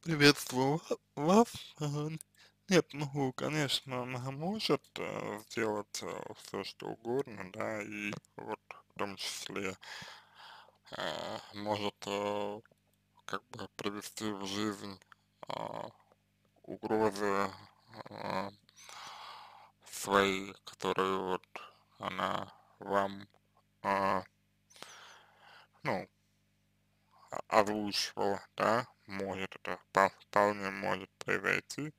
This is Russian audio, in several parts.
Приветствую вас. Нет, ну, конечно, она может сделать все, что угодно, да, и вот в том числе может как бы привести в жизнь а, угрозы а, свои, которые вот она вам, а, ну, озвучивала, да, может это вполне может произойти.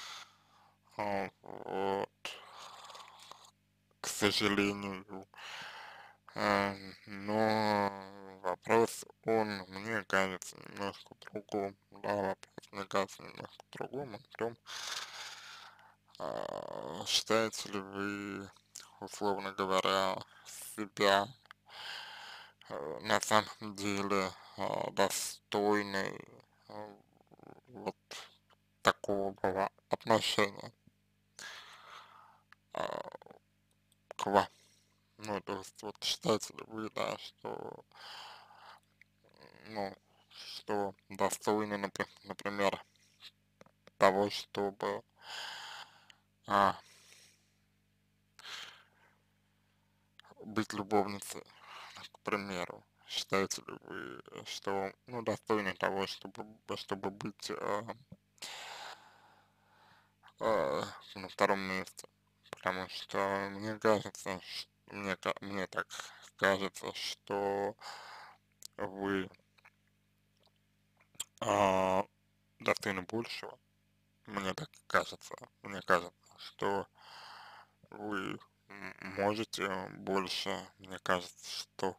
Вот, к сожалению. Но вопрос, он, мне кажется, немножко другом. Да, вопрос, мне кажется, немножко другом. О том, считаете ли вы, условно говоря, себя на самом деле достойной а, вот такого отношения а, к вам? Ну, то есть, вот считаете ли вы, да, что, ну, что достойны, например, того, чтобы а, быть любовницей, к примеру? Считаете ли вы, что, ну, достойны того, чтобы быть на втором месте? Потому что мне кажется, мне так кажется, что вы а, достойны большего. Мне так кажется. Мне кажется, что вы можете больше. Мне кажется, что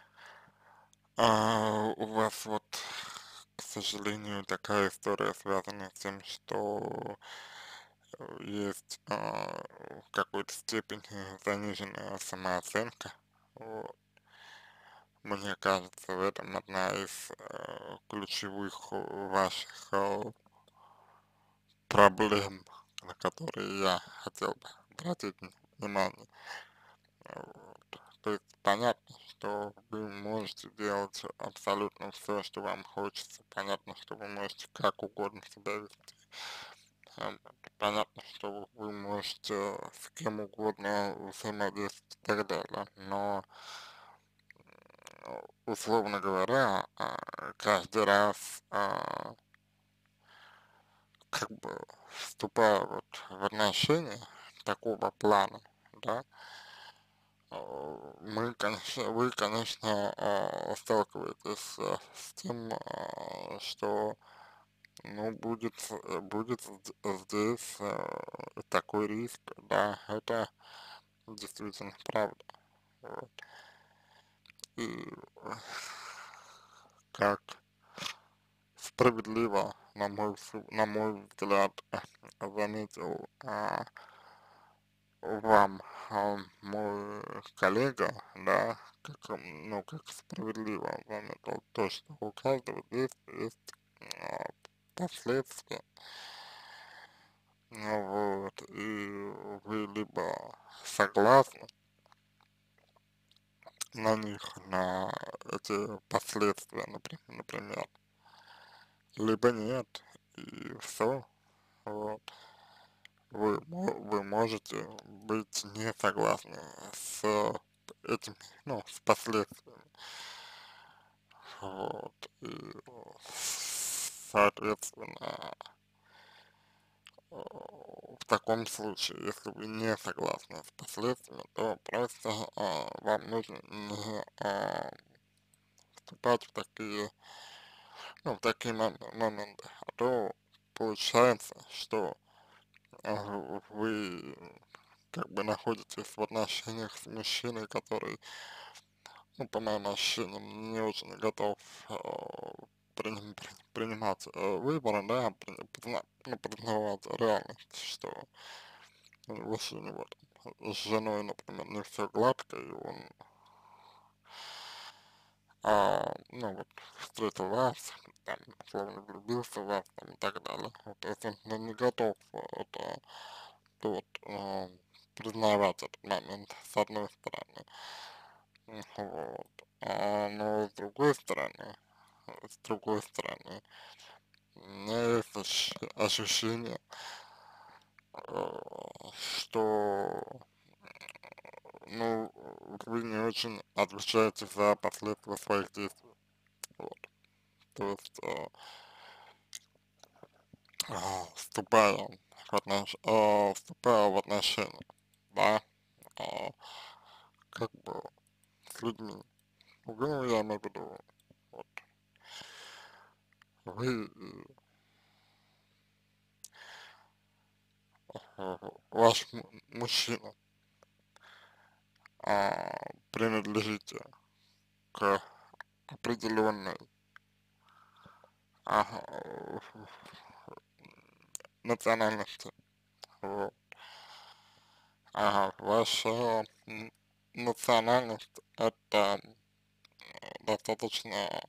у вас вот, к сожалению, такая история связана с тем, что есть в какой-то степени заниженная самооценка. Вот. Мне кажется, в этом одна из ключевых ваших проблем, на которые я хотел бы обратить внимание. Вот. То есть понятно, что вы можете делать абсолютно все, что вам хочется. Понятно, что вы можете как угодно себя вести. Понятно, что вы можете с кем угодно взаимодействовать и так далее. Но, условно говоря, каждый раз, как бы вступая вот в отношения такого плана, да, вы, конечно, сталкиваетесь с тем, что, ну, будет здесь такой риск, да, это действительно правда. Вот. И как справедливо, на мой взгляд, заметил вам мой коллега, да, ну, как справедливо заметил то, что у каждого действия есть а, последствия. Ну вот, и вы либо согласны на них, на эти последствия, например, либо нет, и все. Вот. Вы можете быть не согласны с этими, ну, с последствиями. Вот. И, соответственно, в таком случае, если вы не согласны с последствиями, то просто вам нужно не вступать в такие, ну, в такие моменты. А то получается, что вы как бы находитесь в отношениях с мужчиной, который, ну, по моим ощущениям, не очень готов принимать выборы, да, ну, признавать реальность, что если у него там с женой, например, не все гладко, и он, ну, вот, встретил вас, там, словно влюбился в вас, там, и так далее. Вот, если он не готов это, то вот, признавать этот момент, с одной стороны. Вот. Но с другой стороны, у меня есть ощущение, что, ну, вы не очень отвечаете за последствия своих действий. Вот. То есть, вступая вступая в отношения, да, а, как бы с людьми, ну, я имею в виду, вот, вы, ваш мужчина, принадлежите к определенной, ага, национальности, вот, ага, ваша национальность это достаточно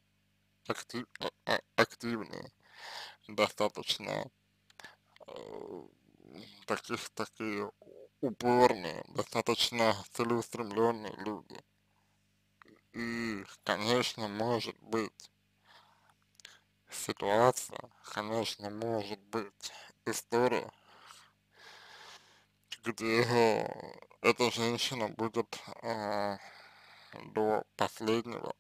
активные, достаточно э, такие упорные, достаточно целеустремленные люди. И, конечно, может быть ситуация, конечно, может быть история, где эта женщина будет до последнего,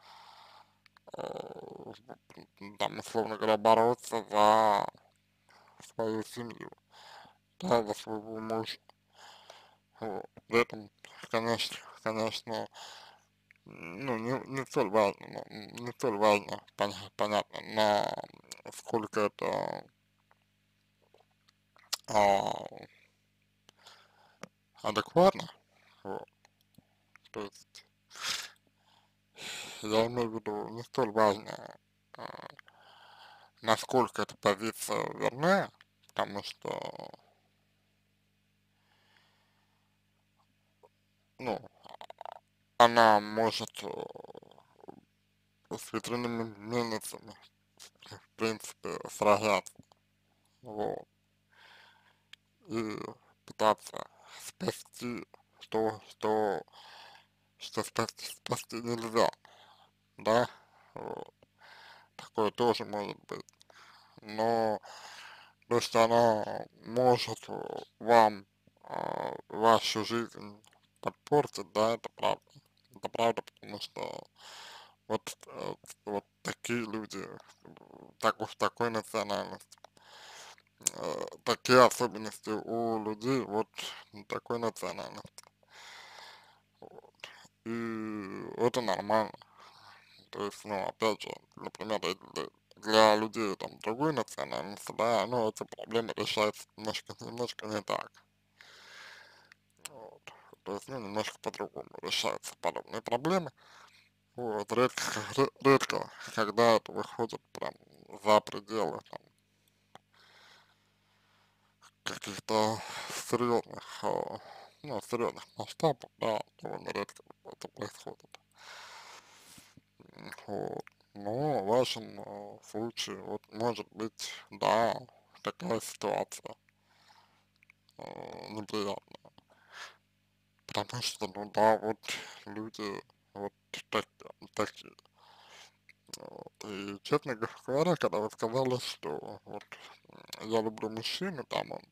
там, условно говоря, бороться за свою семью, да, за своего мужа. Вот. При этом, конечно, ну, не столь важно, не столь важно, понятно, насколько это а, адекватно, вот. То есть, я имею в виду, не столь важно, а, насколько эта позиция верна, потому что, ну, она может с ветряными мельницами, в принципе, сражаться, вот, и пытаться спасти то, что спасти нельзя, да, вот, такое тоже может быть, но то, что она может вам вашу жизнь подпортить, да, это правда, потому что вот, вот такие люди, такой национальности, такие особенности у людей вот такой национальности, и это нормально. То есть, ну, опять же, например, для людей там другой национальности, да, ну, эти проблемы решаются немножко не так. Вот. То есть, ну, немножко по-другому решаются подобные проблемы. Вот, редко, когда это выходит прям за пределы там каких-то серьезных, ну, серьезных масштабов, да, довольно редко это происходит. Вот. Но в вашем случае, вот, может быть, да, такая ситуация неприятная. Потому что, ну да, вот люди вот так, такие. Вот. И, честно говоря, когда вы сказали, что вот я люблю мужчину, там он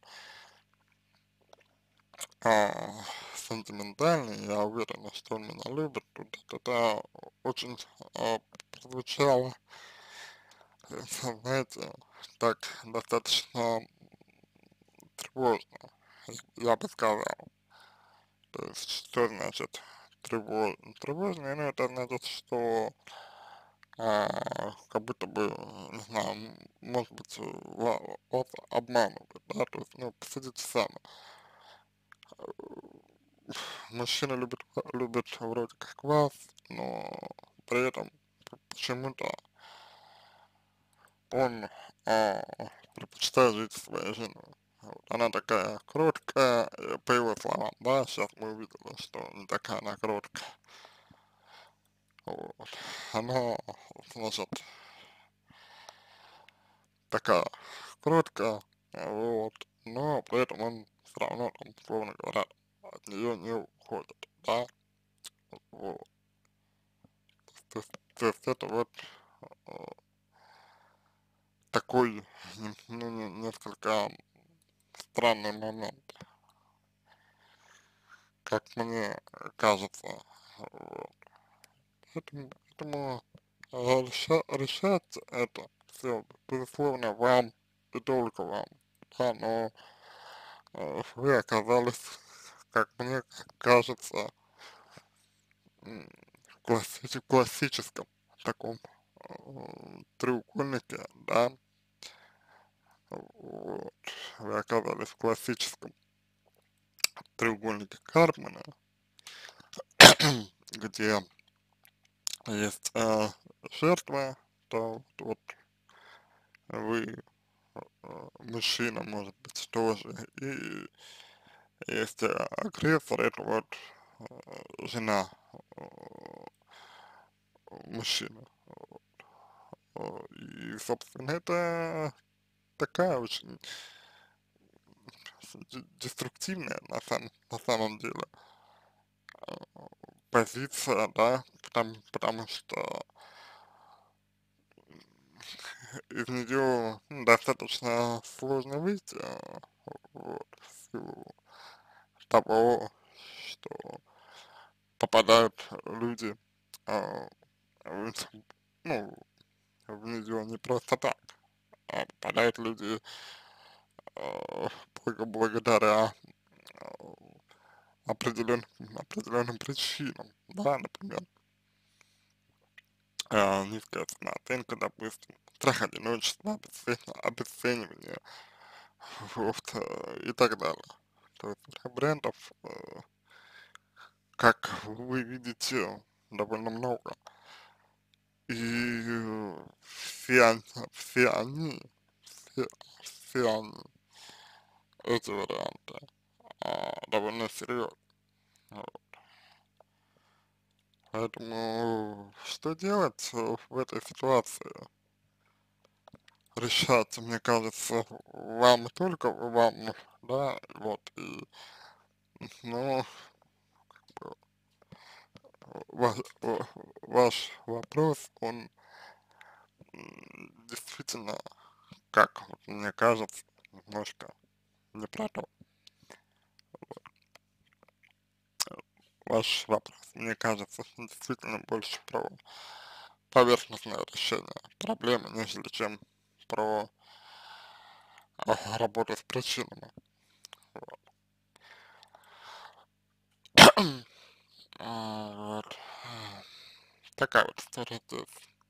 а, сентиментальный, я уверен, что он меня любит, тут это очень прозвучало, знаете, так достаточно тревожно, я бы сказал. То есть, что значит тревожно? Ну, это значит, что как будто бы, не знаю, может быть, вас обманывают, да, то есть, ну, посудите сами. Мужчина любит вроде как вас, но при этом почему-то он а, предпочитает жить со своей женой. Вот. Она такая кроткая, по его словам, да, сейчас мы увидели, что не такая она кроткая. Вот. Она, значит, такая кроткая, вот, но при этом он все равно, там, условно говоря, от нее не уходит, да, вот. То есть это вот, э, такой, ну, несколько странный момент, как мне кажется. Вот. Поэтому решать это все, безусловно, вам и только вам. Да, но вы оказались, как мне кажется, в классическом таком треугольнике, да, вот, вы оказались в классическом треугольнике Карпмана, где есть жертва, то вот вы, мужчина, может быть, тоже, и есть агрессор, это вот жена э, мужчины. И, собственно, это такая очень деструктивная на самом деле позиция, да, потому что из нее достаточно сложно выйти, вот, в силу того, что попадают люди, а, в, ну, в нее не просто так, а попадают люди благодаря определенным причинам, да, например, низкая самооценка, допустим, страх одиночества, обесценивание, вот, и так далее. То есть вариантов, как вы видите, довольно много. И все они, все, все они, эти варианты, довольно серьезны. Поэтому что делать в этой ситуации? Решать, мне кажется, вам и только вам, да, вот, и, ну, ваш вопрос, он действительно, как вот мне кажется, немножко не про то. Ваш вопрос, мне кажется, действительно больше про поверхностное решение проблемы, нежели чем про работу с причинами. Вот. Вот. Такая вот история здесь.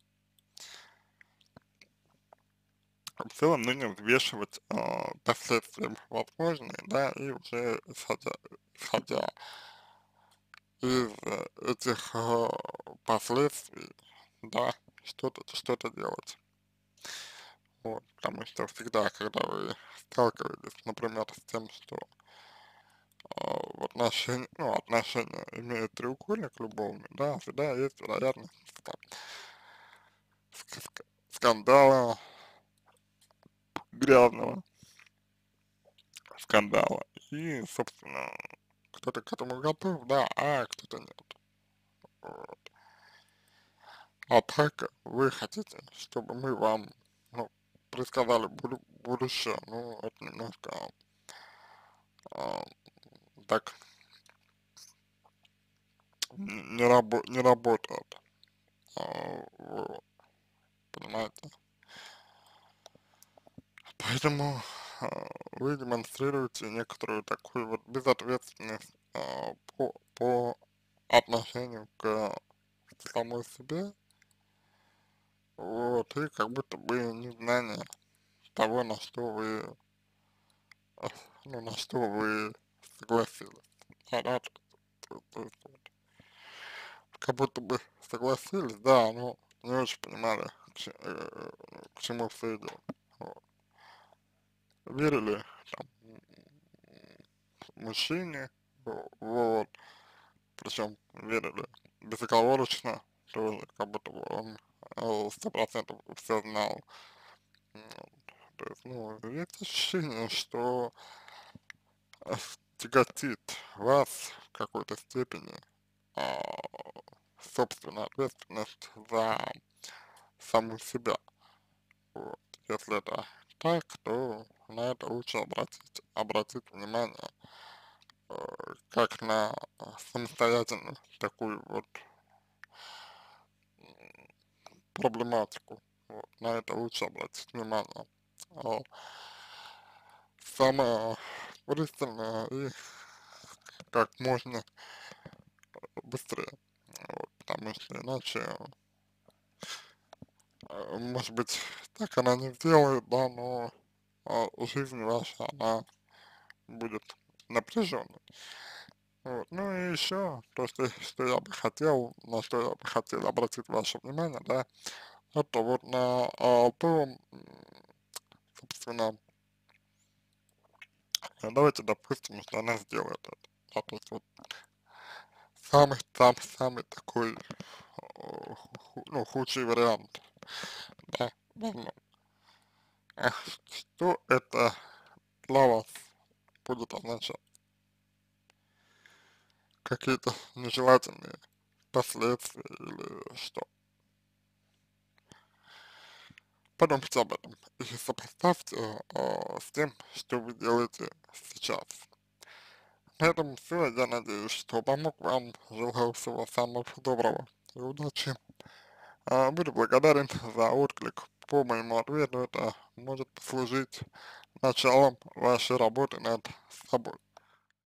В целом нужно взвешивать последствия возможные, да, и уже исходя из этих последствий, да, что-то делать. Вот, потому что всегда, когда вы сталкиваетесь, например, с тем, что отношения имеют треугольник любовный, да, всегда есть вероятность там, скандала, грязного скандала. И, собственно, кто-то к этому готов, да, а кто-то нет. Вот. А так вы хотите, чтобы мы вам, ну, предсказали будущее, ну, это немножко а, так не работает, вот, понимаете? Поэтому вы демонстрируете некоторую такую вот безответственность по отношению к самой себе, вот, и как будто бы незнание того, э, на что вы согласились. Да, то есть вот, как будто бы согласились, да, но не очень понимали, к чему все идет. Вот. Верили там, мужчине, вот, причем верили безоговорочно, тоже, как будто бы он 100% все знал. Вот. То есть, ну, есть ощущение, что э, тяготит вас в какой-то степени а, собственная ответственность за саму себя. Вот. Если это так, то на это лучше обратить внимание э, как на самостоятельную такую вот проблематику. Вот, на это лучше обратить внимание. А, самое пристальное и как можно быстрее. Вот, потому что иначе, может быть, так она не сделает, да, но жизнь ваша, она будет напряженной. Вот. Ну и еще то, что я бы хотел, на что я бы хотел обратить ваше внимание, да, это вот на то, собственно, давайте допустим, что она сделает это. Да, то есть вот самый такой, ну, худший вариант, да, возможно. Что это для вас будет означать? Какие-то нежелательные последствия или что? Подумайте об этом и сопоставьте с тем, что вы делаете сейчас. На этом все. Я надеюсь, что помог вам. Желаю всего самого доброго и удачи. Буду благодарен за отклик по моему ответу. Это может послужить началом вашей работы над собой.